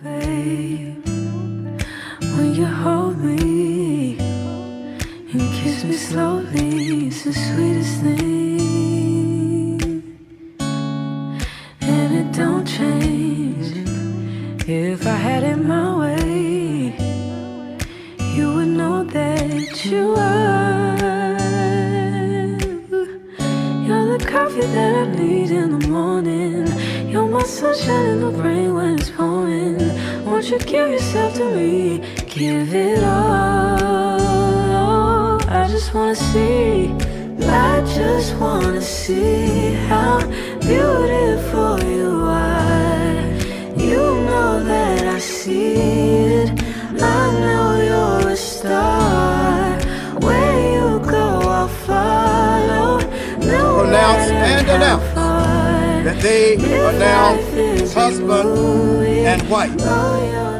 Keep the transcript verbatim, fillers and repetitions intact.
Babe, when you hold me and kiss me slowly, it's the sweetest thing, and it don't change. If I had it my way, you would know that you are. You're the coffee that I need in the morning. You're my sunshine in the rain when it's pouring. Won't you give yourself to me? Give it all. I just wanna see, I just wanna see how beautiful you are. You know that I see it. I know you're a star. Where you go, I'll follow. No Pronounce and announce that they are now husband and wife.